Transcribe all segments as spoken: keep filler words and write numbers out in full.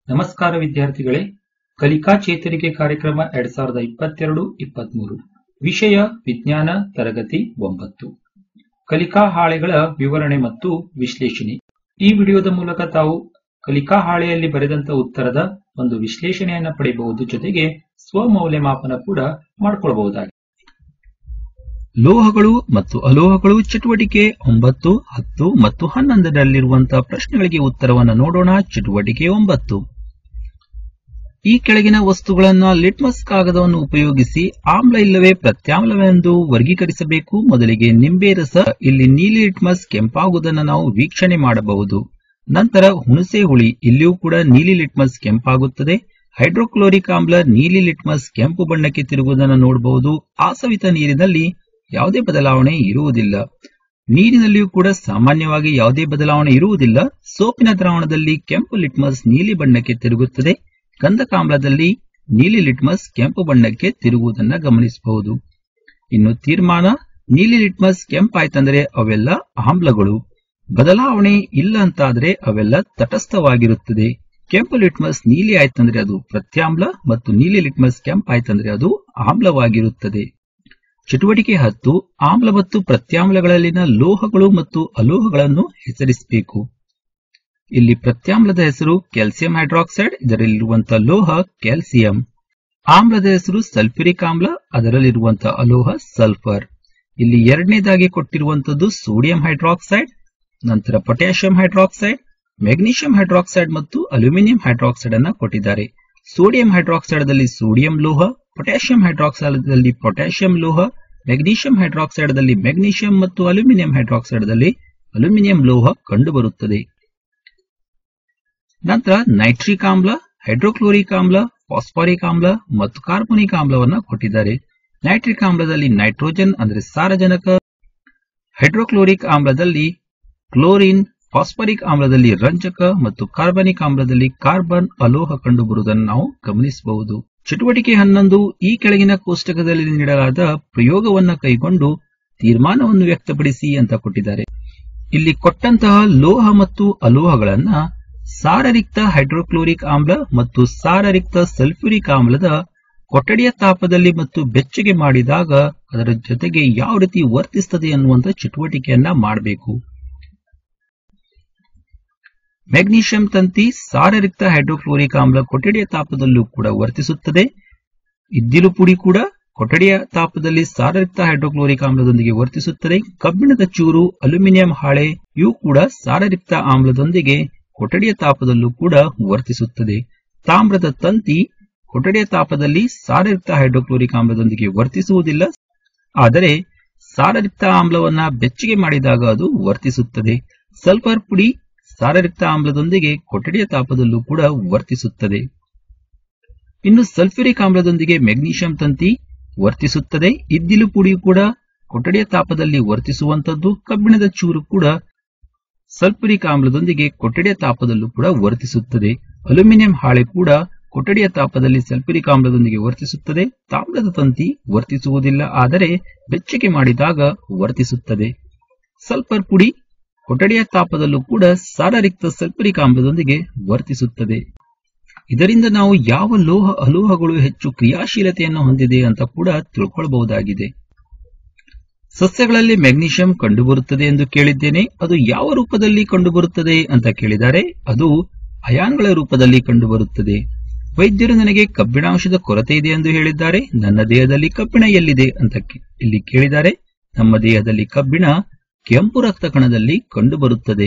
ನಮಸ್ಕಾರ ವಿದ್ಯಾರ್ಥಿಗಳೇ, ಕಲಿಕಾ ಚೇತರಿಕೆ ಕಾರ್ಯಕ್ರಮ ಎರಡ್ ಸಾವಿರದ ಇಪ್ಪತ್ತೆರಡು ಇಪ್ಪತ್ಮೂರು ವಿಷಯ ವಿಜ್ಞಾನ ತರಗತಿ ಒಂಬತ್ತು ಕಲಿಕಾ ಹಾಳೆಗಳ ವಿವರಣೆ ಮತ್ತು ವಿಶ್ಲೇಷಣೆ. ಈ ವಿಡಿಯೋದ ಮೂಲಕ ತಾವು ಕಲಿಕಾ ಹಾಳೆಯಲ್ಲಿ ಬರೆದಂತ ಉತ್ತರದ ಒಂದು ವಿಶ್ಲೇಷಣೆಯನ್ನ ಪಡೆಯಬಹುದು, ಜೊತೆಗೆ ಸ್ವಮೌಲ್ಯಮಾಪನ ಕೂಡ ಮಾಡಿಕೊಳ್ಳಬಹುದಾಗಿದೆ. ಲೋಹಗಳು ಮತ್ತು ಅಲೋಹಗಳು ಚಟುವಟಿಕೆ ಒಂಬತ್ತು, ಹತ್ತು ಮತ್ತು ಹನ್ನೊಂದರಲ್ಲಿರುವಂತಹ ಪ್ರಶ್ನೆಗಳಿಗೆ ಉತ್ತರವನ್ನು ನೋಡೋಣ. ಚಟುವಟಿಕೆ ಒಂಬತ್ತು. ಈ ಕೆಳಗಿನ ವಸ್ತುಗಳನ್ನು ಲಿಟ್ಮಸ್ ಕಾಗದವನ್ನು ಉಪಯೋಗಿಸಿ ಆಮ್ಲ ಇಲ್ಲವೇ ಪ್ರತ್ಯಾಮ್ಲವೆಂದು ವರ್ಗೀಕರಿಸಬೇಕು. ಮೊದಲಿಗೆ ನಿಂಬೆ ರಸ. ಇಲ್ಲಿ ನೀಲಿ ಲಿಟ್ಮಸ್ ಕೆಂಪಾಗುವುದನ್ನು ನಾವು ವೀಕ್ಷಣೆ ಮಾಡಬಹುದು. ನಂತರ ಹುಣಸೆ ಹುಳಿ, ಇಲ್ಲಿಯೂ ಕೂಡ ನೀಲಿ ಲಿಟ್ಮಸ್ ಕೆಂಪಾಗುತ್ತದೆ. ಹೈಡ್ರೋಕ್ಲೋರಿಕ್ ಆಮ್ಲ, ನೀಲಿ ಲಿಟ್ಮಸ್ ಕೆಂಪು ಬಣ್ಣಕ್ಕೆ ತಿರುಗುವುದನ್ನು ನೋಡಬಹುದು. ಆಸವಿತ ನೀರಿನಲ್ಲಿ ಯಾವುದೇ ಬದಲಾವಣೆ ಇರುವುದಿಲ್ಲ. ನೀರಿನಲ್ಲಿಯೂ ಕೂಡ ಸಾಮಾನ್ಯವಾಗಿ ಯಾವುದೇ ಬದಲಾವಣೆ ಇರುವುದಿಲ್ಲ. ಸೋಪಿನ ದ್ರಾವಣದಲ್ಲಿ ಕೆಂಪು ಲಿಟ್ಮಸ್ ನೀಲಿ ಬಣ್ಣಕ್ಕೆ ತಿರುಗುತ್ತದೆ. ಗಂಧಕಾಮ್ಲದಲ್ಲಿ ನೀಲಿ ಲಿಟ್ಮಸ್ ಕೆಂಪು ಬಣ್ಣಕ್ಕೆ ತಿರುಗುವುದನ್ನು ಗಮನಿಸಬಹುದು. ಇನ್ನು ತೀರ್ಮಾನ: ನೀಲಿ ಲಿಟ್ಮಸ್ ಕೆಂಪಾಯ್ತಂದ್ರೆ ಅವೆಲ್ಲ ಆಮ್ಲಗಳು, ಬದಲಾವಣೆ ಇಲ್ಲ ಅಂತಾದ್ರೆ ಅವೆಲ್ಲ ತಟಸ್ಥವಾಗಿರುತ್ತದೆ. ಕೆಂಪು ಲಿಟ್ಮಸ್ ನೀಲಿ ಆಯ್ತಂದ್ರೆ ಅದು ಪ್ರತ್ಯಾಮ್ಲ ಮತ್ತು ನೀಲಿ ಲಿಟ್ಮಸ್ ಕೆಂಪಾಯ್ತಂದ್ರೆ ಅದು ಆಮ್ಲವಾಗಿರುತ್ತದೆ. ಚಟುವಟಿಕೆ ಹತ್ತು. ಆಮ್ಲ ಮತ್ತು ಪ್ರತ್ಯಾಮ್ಲಗಳಲ್ಲಿನ ಲೋಹಗಳು ಮತ್ತು ಅಲೋಹಗಳನ್ನು ಹೆಸರಿಸಬೇಕು. ಇಲ್ಲಿ ಪ್ರತ್ಯಾಮ್ಲದ ಹೆಸರು ಕ್ಯಾಲ್ಸಿಯಂ ಹೈಡ್ರಾಕ್ಸೈಡ್, ಇದರಲ್ಲಿರುವಂತಹ ಲೋಹ ಕ್ಯಾಲ್ಸಿಯಂ. ಆಮ್ಲದ ಹೆಸರು ಸಲ್ಫ್ಯೂರಿಕ್ ಆಮ್ಲ, ಅದರಲ್ಲಿರುವಂತಹ ಅಲೋಹ ಸಲ್ಫರ್. ಇಲ್ಲಿ ಎರಡನೇದಾಗಿ ಕೊಟ್ಟಿರುವಂತದ್ದು ಸೋಡಿಯಂ ಹೈಡ್ರಾಕ್ಸೈಡ್, ನಂತರ ಪೊಟ್ಯಾಷಿಯಂ ಹೈಡ್ರಾಕ್ಸೈಡ್, ಮೆಗ್ನೀಷಿಯಂ ಹೈಡ್ರಾಕ್ಸೈಡ್ ಮತ್ತು ಅಲ್ಯೂಮಿನಿಯಂ ಹೈಡ್ರಾಕ್ಸೈಡ್ ಅನ್ನ ಕೊಟ್ಟಿದ್ದಾರೆ. ಸೋಡಿಯಂ ಹೈಡ್ರಾಕ್ಸೈಡ್ ದಲ್ಲಿ ಸೋಡಿಯಂ ಲೋಹ, ಪೊಟ್ಯಾಷಿಯಂ ಹೈಡ್ರಾಕ್ಸೈಡ್ ದಲ್ಲಿ ಪೊಟ್ಯಾಷಿಯಂ ಲೋಹ, ಮೆಗ್ನೀಷಿಯಂ ಹೈಡ್ರಾಕ್ಸೈಡ್ ದಲ್ಲಿ ಮೆಗ್ನೀಷಿಯಂ ಮತ್ತು ಅಲ್ಯೂಮಿನಿಯಂ ಹೈಡ್ರಾಕ್ಸೈಡ್ ದಲ್ಲಿ ಅಲ್ಯೂಮಿನಿಯಂ ಲೋಹ ಕಂಡುಬರುತ್ತದೆ. ನಂತರ ನೈಟ್ರಿಕ್ ಆಮ್ಲ, ಹೈಡ್ರೋಕ್ಲೋರಿಕ್ ಆಮ್ಲ, ಫಾಸ್ಫಾರಿಕ್ ಆಮ್ಲ ಮತ್ತು ಕಾರ್ಬೋನಿಕ್ ಆಮ್ಲವನ್ನ ಕೊಟ್ಟಿದ್ದಾರೆ. ನೈಟ್ರಿಕ್ ಆಮ್ಲದಲ್ಲಿ ನೈಟ್ರೋಜನ್ ಅಂದ್ರೆ ಸಾರಜನಕ, ಹೈಡ್ರೋಕ್ಲೋರಿಕ್ ಆಮ್ಲದಲ್ಲಿ ಕ್ಲೋರಿನ್, ಫಾಸ್ಫರಿಕ್ ಆಮ್ಲದಲ್ಲಿ ರಂಜಕ ಮತ್ತು ಕಾರ್ಬನಿಕ್ ಆಮ್ಲದಲ್ಲಿ ಕಾರ್ಬನ್ ಅಲೋಹ ಕಂಡುಬರುವುದನ್ನು ನಾವು ಗಮನಿಸಬಹುದು. ಚಟುವಟಿಕೆ ಹನ್ನೊಂದು. ಈ ಕೆಳಗಿನ ಕೋಷ್ಟಕದಲ್ಲಿ ನೀಡಲಾದ ಪ್ರಯೋಗವನ್ನ ಕೈಗೊಂಡು ತೀರ್ಮಾನವನ್ನು ವ್ಯಕ್ತಪಡಿಸಿ ಅಂತ ಕೊಟ್ಟಿದ್ದಾರೆ. ಇಲ್ಲಿ ಕೊಟ್ಟಂತಹ ಲೋಹ ಮತ್ತು ಅಲೋಹಗಳನ್ನ ಸಾರರಿಕ್ತ ಹೈಡ್ರೋಕ್ಲೋರಿಕ್ ಆಮ್ಲ ಮತ್ತು ಸಾರರಿಕ್ತ ಸಲ್ಫ್ಯೂರಿಕ್ ಆಮ್ಲದ ಕೊಠಡಿಯ ತಾಪದಲ್ಲಿ ಮತ್ತು ಬೆಚ್ಚಗೆ ಮಾಡಿದಾಗ ಅದರ ಜೊತೆಗೆ ಯಾವ ರೀತಿ ವರ್ತಿಸುತ್ತದೆ ಅನ್ನುವಂಥ ಚಟುವಟಿಕೆಯನ್ನ ಮಾಡಬೇಕು. ಮೆಗ್ನೀಷಿಯಂ ತಂತಿ ಸಾರರಿಕ್ತ ಹೈಡ್ರೋಕ್ಲೋರಿಕ್ ಆಮ್ಲ ಕೊಠಡಿಯ ತಾಪದಲ್ಲೂ ಕೂಡ ವರ್ತಿಸುತ್ತದೆ. ಇದ್ದಿಲು ಪುಡಿ ಕೂಡ ಕೊಠಡಿಯ ತಾಪದಲ್ಲಿ ಸಾರರಿಕ್ತ ಹೈಡ್ರೋಕ್ಲೋರಿಕ್ ಆಮ್ಲದೊಂದಿಗೆ ವರ್ತಿಸುತ್ತದೆ. ಕಬ್ಬಿಣದ ಚೂರು, ಅಲ್ಯೂಮಿನಿಯಂ ಹಾಳೆ ಇವು ಕೂಡ ಸಾರರಿಕ್ತ ಆಮ್ಲದೊಂದಿಗೆ ಕೊಠಡಿಯ ತಾಪದಲ್ಲೂ ಕೂಡ ವರ್ತಿಸುತ್ತದೆ. ತಾಮ್ರದ ತಂತಿ ಕೊಠಡಿಯ ತಾಪದಲ್ಲಿ ಸಾರರಿಕ್ತ ಹೈಡ್ರೋಕ್ಲೋರಿಕ್ ಆಮ್ಲದೊಂದಿಗೆ ವರ್ತಿಸುವುದಿಲ್ಲ, ಆದರೆ ಸಾರರಿಕ್ತ ಆಮ್ಲವನ್ನ ಬೆಚ್ಚಗೆ ಮಾಡಿದಾಗ ಅದು ವರ್ತಿಸುತ್ತದೆ. ಸಲ್ಫರ್ ಪುಡಿ ಸಾರರಿಕ್ತ ಆಮ್ಲದೊಂದಿಗೆ ಕೊಠಡಿಯ ತಾಪದಲ್ಲೂ ಕೂಡ ವರ್ತಿಸುತ್ತದೆ. ಇನ್ನು ಸಲ್ಫ್ಯೂರಿಕ್ ಆಮ್ಲದೊಂದಿಗೆ ಮೆಗ್ನೀಷಿಯಂ ತಂತಿ ವರ್ತಿಸುತ್ತದೆ. ಇದ್ದಿಲು ಪುಡಿ ಕೂಡ ಕೊಠಡಿಯ ತಾಪದಲ್ಲಿ ವರ್ತಿಸುವಂತದ್ದು. ಕಬ್ಬಿಣದ ಚೂರು ಕೂಡ ಸಲ್ಫ್ಯೂರಿಕ್ ಆಮ್ಲದೊಂದಿಗೆ ಕೊಠಡಿಯ ತಾಪದಲ್ಲೂ ಕೂಡ ವರ್ತಿಸುತ್ತದೆ. ಅಲ್ಯೂಮಿನಿಯಂ ಹಾಳೆ ಕೂಡ ಕೊಠಡಿಯ ತಾಪದಲ್ಲಿ ಸಲ್ಫ್ಯೂರಿಕ್ ಆಮ್ಲದೊಂದಿಗೆ ವರ್ತಿಸುತ್ತದೆ. ತಾಮ್ರದ ತಂತಿ ವರ್ತಿಸುವುದಿಲ್ಲ, ಆದರೆ ಬೆಚ್ಚಗೆ ಮಾಡಿದಾಗ ವರ್ತಿಸುತ್ತದೆ. ಸಲ್ಫರ್ ಪುಡಿ ಕೊಠಡಿಯ ತಾಪದಲ್ಲೂ ಕೂಡ ಸಾರರಿಕ್ತ ಸಲ್ಫ್ಯೂರಿಕ್ ಆಮ್ಲದೊಂದಿಗೆ ವರ್ತಿಸುತ್ತದೆ. ಇದರಿಂದ ನಾವು ಯಾವ ಲೋಹ ಅಲೋಹಗಳು ಹೆಚ್ಚು ಕ್ರಿಯಾಶೀಲತೆಯನ್ನು ಹೊಂದಿದೆ ಅಂತ ಕೂಡ ತಿಳ್ಕೊಳ್ಳಬಹುದಾಗಿದೆ. ಸಸ್ಯಗಳಲ್ಲಿ ಮೆಗ್ನೀಷಿಯಂ ಕಂಡುಬರುತ್ತದೆ ಎಂದು ಕೇಳಿದ್ದೇನೆ, ಅದು ಯಾವ ರೂಪದಲ್ಲಿ ಕಂಡುಬರುತ್ತದೆ ಅಂತ ಕೇಳಿದ್ದಾರೆ. ಅದು ಅಯಾನ್ಗಳ ರೂಪದಲ್ಲಿ ಕಂಡುಬರುತ್ತದೆ. ವೈದ್ಯರು ನನಗೆ ಕಬ್ಬಿಣಾಂಶದ ಕೊರತೆ ಇದೆ ಎಂದು ಹೇಳಿದ್ದಾರೆ. ನನ್ನ ದೇಹದಲ್ಲಿ ಕಬ್ಬಿಣ ಎಲ್ಲಿದೆ ಅಂತ ಇಲ್ಲಿ ಕೇಳಿದ್ದಾರೆ. ನಮ್ಮ ದೇಹದಲ್ಲಿ ಕಬ್ಬಿಣ ಕೆಂಪು ರಕ್ತ ಕಣದಲ್ಲಿ ಕಂಡುಬರುತ್ತದೆ.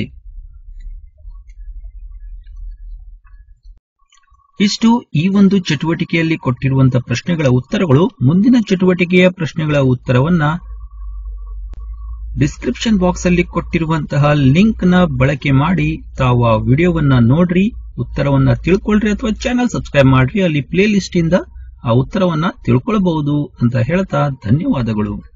ಇಷ್ಟು ಈ ಒಂದು ಚಟುವಟಿಕೆಯಲ್ಲಿ ಕೊಟ್ಟಿರುವಂತಹ ಪ್ರಶ್ನೆಗಳ ಉತ್ತರಗಳು. ಮುಂದಿನ ಚಟುವಟಿಕೆಯ ಪ್ರಶ್ನೆಗಳ ಉತ್ತರವನ್ನ ಡಿಸ್ಕ್ರಿಪ್ಷನ್ ಬಾಕ್ಸ್ ಅಲ್ಲಿ ಕೊಟ್ಟಿರುವಂತಹ ಲಿಂಕ್ ನ ಬಳಕೆ ಮಾಡಿ ತಾವು ಆ ವಿಡಿಯೋವನ್ನ ನೋಡ್ರಿ, ಉತ್ತರವನ್ನ ತಿಳ್ಕೊಳ್ರಿ, ಅಥವಾ ಚಾನೆಲ್ ಸಬ್ಸ್ಕ್ರೈಬ್ ಮಾಡ್ರಿ. ಅಲ್ಲಿ ಪ್ಲೇ ಲಿಸ್ಟ್ ಇಂದ ಆ ಉತ್ತರವನ್ನ ತಿಳ್ಕೊಳ್ಬಹುದು ಅಂತ ಹೇಳ್ತಾ ಧನ್ಯವಾದಗಳು.